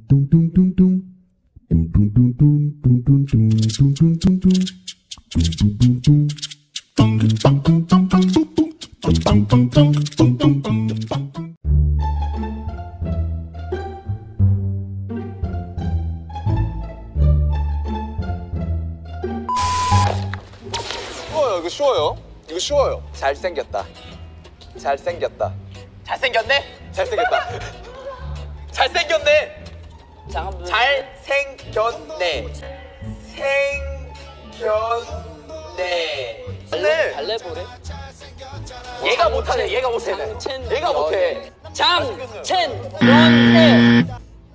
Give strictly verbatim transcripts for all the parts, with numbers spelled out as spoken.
쉬워요. 이거 쉬워요. 이거 쉬워요. 잘생겼다. 잘생겼다. 잘생겼네? 잘생겼다. 잘생겼네. 잠깐만. 잘생겼네. 생겼네. 네. 달래보래? 얘가 못하네. 얘가 못해. 장첸 얘가 못해. 장첸연애.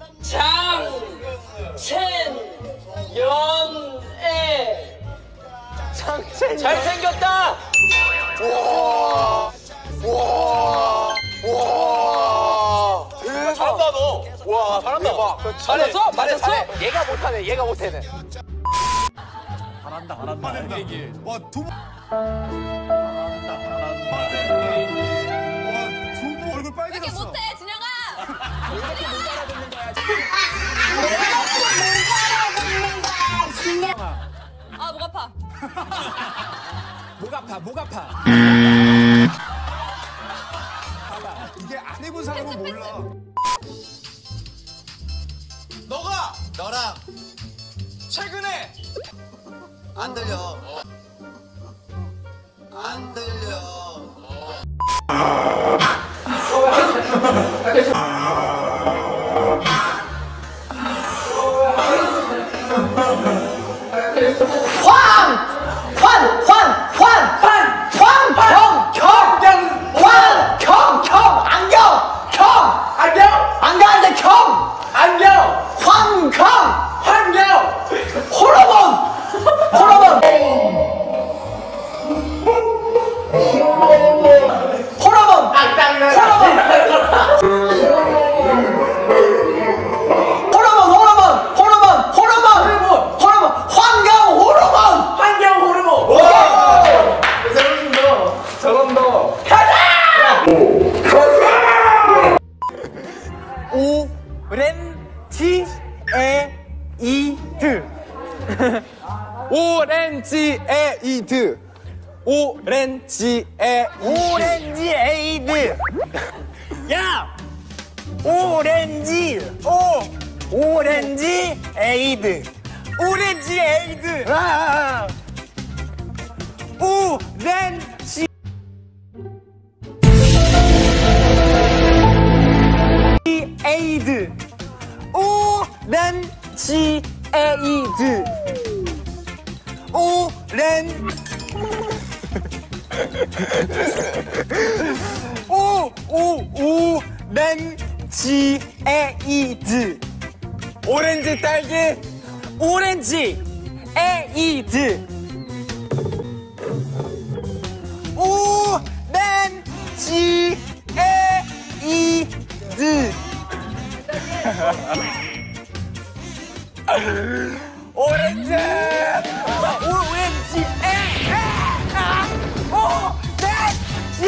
장첸연애. 장첸. 잘생겼다. 우와. 우와. 우와. 대박. 잘한다 너. 와, 잘한다. 대박. 잘했어? 잘해, 맞았어? 잘해. 얘가 못하네. 얘가 못해는. 잘한다 잘한다 얘기. 와, 두 분. 잘한다 잘한다. 와, 두 분 얼굴 왜 이렇게 빨개졌어. 못해, 진영아? 왜 이렇게 못 알아듣는 거야, 진영아. 아, 목 아파. 목 아파, 목 아파. 봐봐, 이게 안 해본 사람은 몰라. 너가 너랑 최근에 안 들려. 안 들려. 오렌지 에이드. 오렌지 에이드. 오렌지 에이드. 야! 오렌지. 오! 오렌지 에이드. 오렌지 에이드. 아! 오렌지 에이드. 오렌지 에이드. 오렌 오 오 오렌지 에이드. 오렌지 딸기 오렌지 에이드. 오렌지 에이드. 오렌지 오렌지 에 아! 오렌지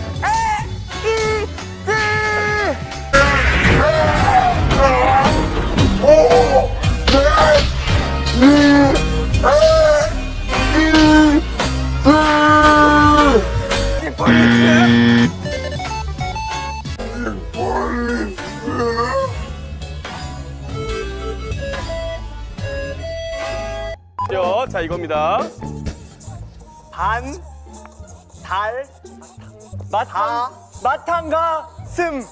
에이드. 자, 이겁니다. 반, 달, 마탕, 마탕가, 슴.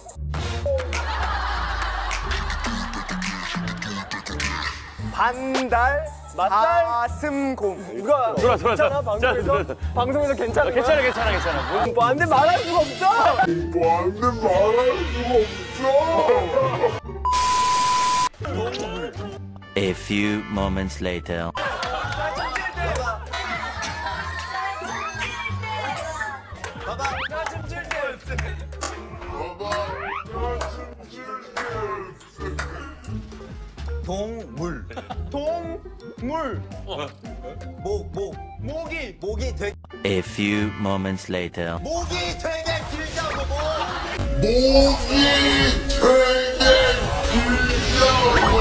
반달, 가슴곰. 이거 돌아, 돌아, 괜찮아? 돌아. 방송에서? 자, 방송에서 괜찮아? 괜찮아, 괜찮아, 괜찮아. 뭐, 뭐 안 돼 말할 수가 없어. 뭐 안 돼, 말할 수가 없어. A few moments later. 동물. 동물. 목, 목. 모기. 목이 되게, A few moments later. 목이 되게 길다고, 목. 목이 되게 길다.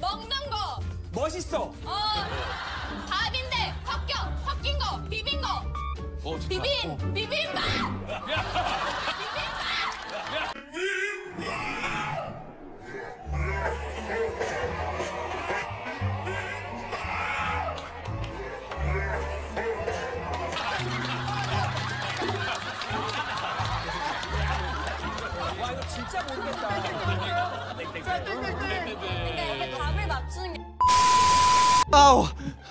먹는 거. 멋있어. 어. 밥인데 섞여 섞인 거 비빈 거. 어, 좋다. 비빔 어. 비빔밥. 와 이거 진짜 모르겠다. 그러니까 이게 답을 맞추는 게. 아우.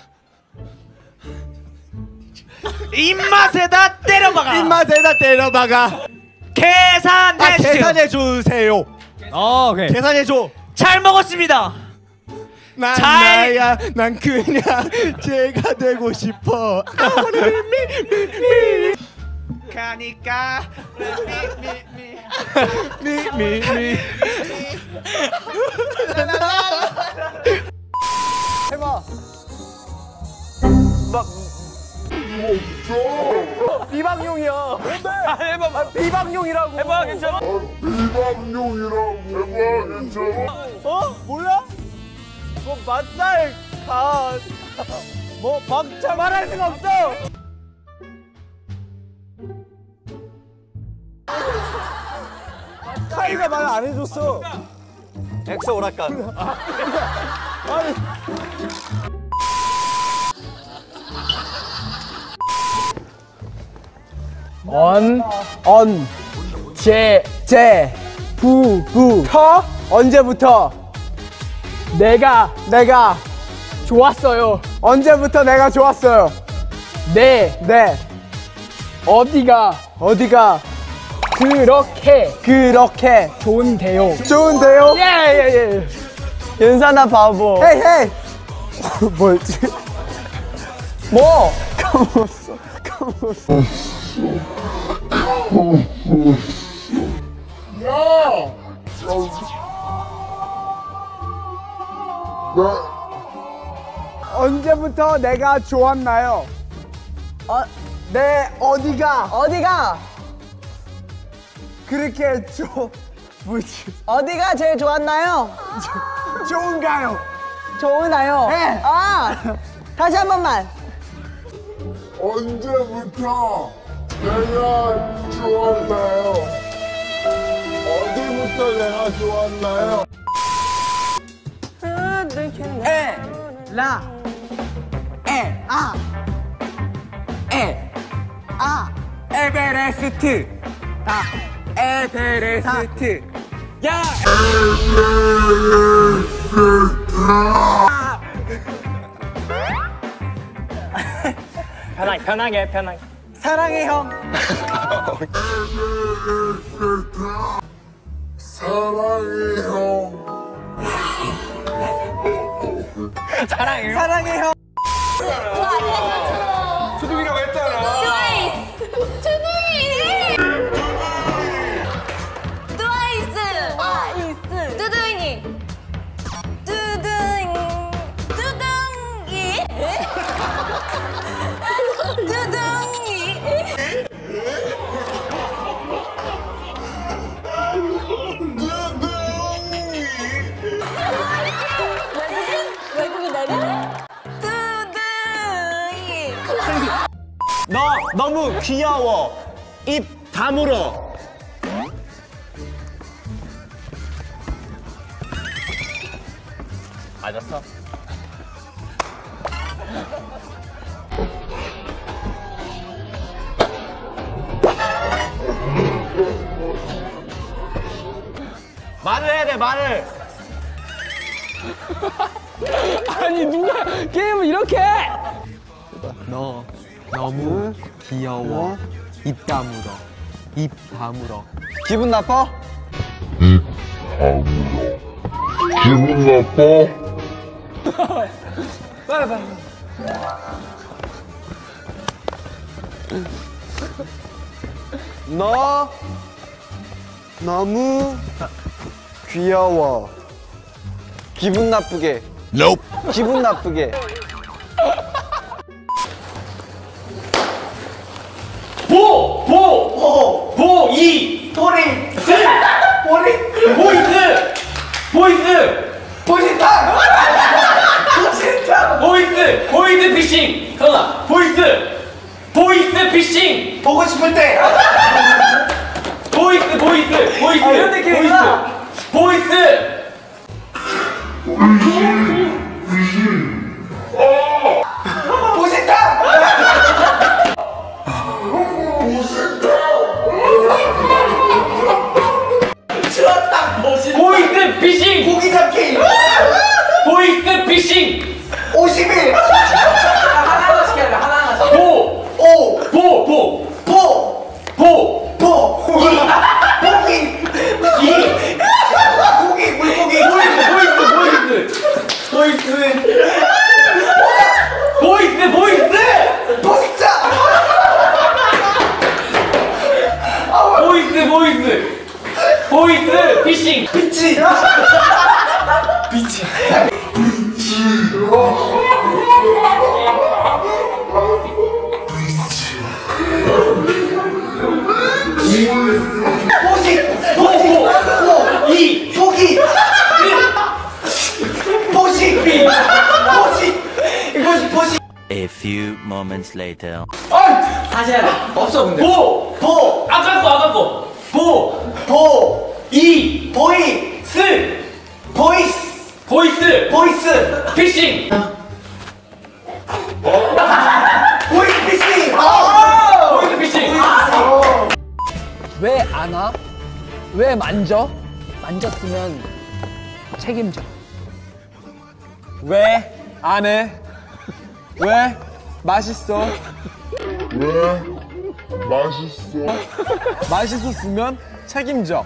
입맛에다 때려박아. 입맛에다 때려박아. 계산해 아, 주세요. 계산해 주세요. 어, 오케이. 계산해 줘. 잘 먹었습니다. 난 잘- 나야. 난 그냥 제가 되고 싶어. 가니까 미미미. 해봐. 막 비방용이야. 뭔데? 아, 해봐. 아, 비방용이라고. 해봐, 괜찮아? 비방용이라고 해봐 괜찮아? 어? 몰라? 뭐 맛살 간. 뭐 박자 말할 수가 없어. 카이가 말 안 해줬어. 엑소 오락관. 아니. 언, 언, 제, 제, 부, 부, 터? 언제부터? 내가, 내가 좋았어요. 언제부터 내가 좋았어요? 네, 네. 어디가, 어디가 그렇게, 그렇게 좋은데요? 좋은데요? 예, 예, 예. 연산아 바보. 헤이, 헤이. 뭐였지? 뭐? 까먹었어, 까먹었어. 언제부터 내가 좋았나요? 어, 네, 어디가? 어디가? 그렇게 좋, 뭐지? 어디가 제일 좋았나요? 좋은가요? 좋으나요? 네. 아, 다시 한 번만. 언제부터 내가 좋았나요? 어디부터 내가 좋았나요? 에, 라, 에, 아, 에, 아, 에베레스트, 아, 에베레스트, 야, 편하게, 편하게, 편하게. 사랑해 형. 사랑해 형. 사랑해, 사랑해 형. 수빈이가 했잖아. 트와이스. 투둥이. 트와이스. 트와이스. 두둥이. 두둥. 두둥이. 두둥이. 외국인 내려? 두둥이. 너 너무 귀여워. 입 다물어. 맞았어. 말을 해야 돼, 말을. 아니 누가 게임을 이렇게 해? 너 너무 귀여워. 입 다물어. 입 다물어. 기분 나빠? 기분 나빠? 빨리 빨리. 너 너무 귀여워. 기분 나쁘게. Nope. 기분 나쁘게. 보! 보! 보! 이! 보리스! 보리! 보이스! 보이스! 보이스타! 보이스 피싱. 가나 보이스. 보이스 피싱. 보고 싶을 때. 보이스 보이스 보이스. 아, 이런 느낌이구나. 보이스. 보이스. 보신다. 추웠다. 보이스 피싱. 고기 잡기. 보이스 피싱. 오십 일. 하나하나씩 해야 돼. 하나하나씩. 보. 오. 보. 보. 보. 보. 보. 고기. 고기. 이. 고기. 물고기. 보이스 보이스 보이스. 보이스 보이스. 보식자. 보이스 보이스. 보이스 피싱. 비치. 비치. 보식. 보식. 보. 이. 보기. 보식. 보식. 보식. 보식. A few moments later. 다시 해야 돼. 없어 근데. 보. 보. 아까 거 아까 거. 보. 보. 이. 보이. 스. 보이스. 보이스. 보이스. 피싱. 보이스 피싱. 아! 보이스 피싱. 왜 안 와? 왜 만져? 만졌으면 책임져. 왜 안 해? 왜 맛있어? 왜 맛있어? 맛있었으면 책임져.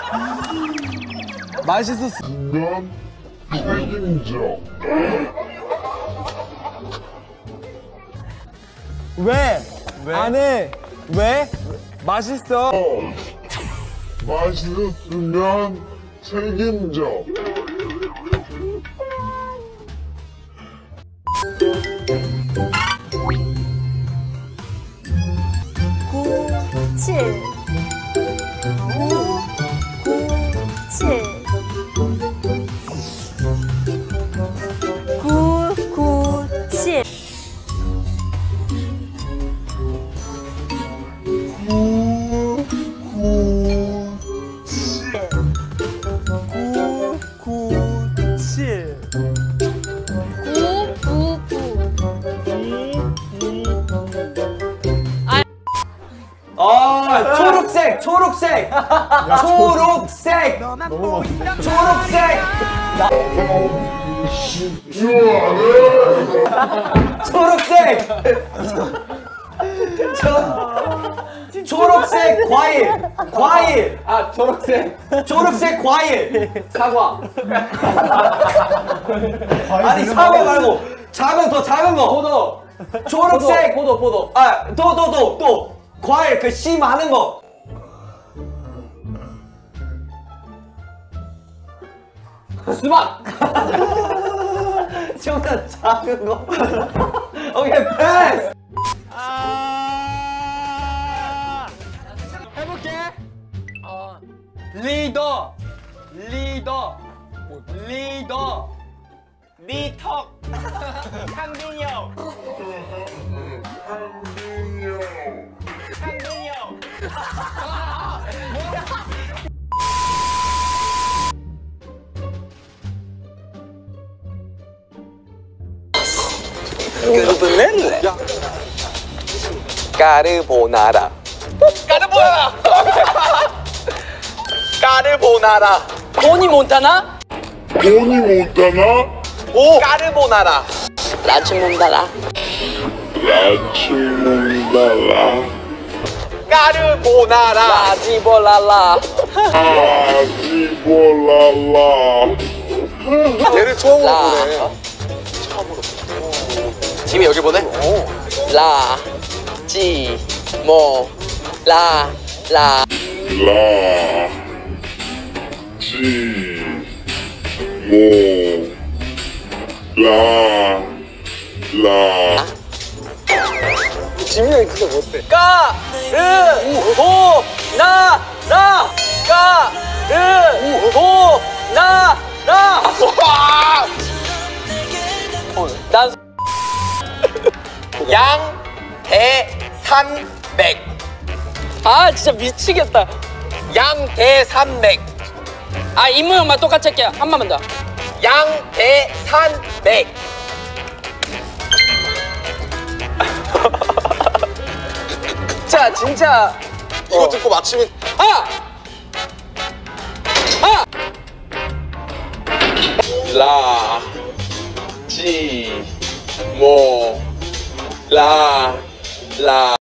맛있었으면 면 책임져. 왜 안 해? 왜 맛있어? 맛있었으면 책임져. 구, 칠. 구, 구, 칠. 구, 구, 칠. 구구칠. 구, 구, 아 초록색 초록색 초록색 초록색 초록색 초 초록색 과일 과일 아 초록색 초록색 과일 사과 아니 사과 말고 작은 더 작은 거 포도 초록색 포도 포도 아또 또 또 또 과일 그 씨 많은 거 수박 좀 더 작은 거 오케이 패스 해볼게 어 리더 리더 리더 리턱 상빈이 형 상빈이 형 까르보나라. 까르보나라. 까르보나라. 토니 몬타나? 돈이 못하나? 오. 까르보나라. 라치몬달라. 라치몬달라. 까르보나라. 라지볼랄라. 라지볼랄라. 얘를 처음으로 라. 보네. 처음으로. 짐이 여기 보네? 라. 지. 모. 라. 라. 라. 지. 모. 라. 라. 짐이 형이 그거 못해. 까, 르, 보, 나, 라. 까, 르, 보, 나, 라. 난 양대산맥. 아 진짜 미치겠다. 양대산맥. 아 이 모양만 똑같이 할게요. 한 번만 더. 양대산맥. 자 진짜 이거 듣고 맞추면 아! 아! 라, 지, 모, 라, 라.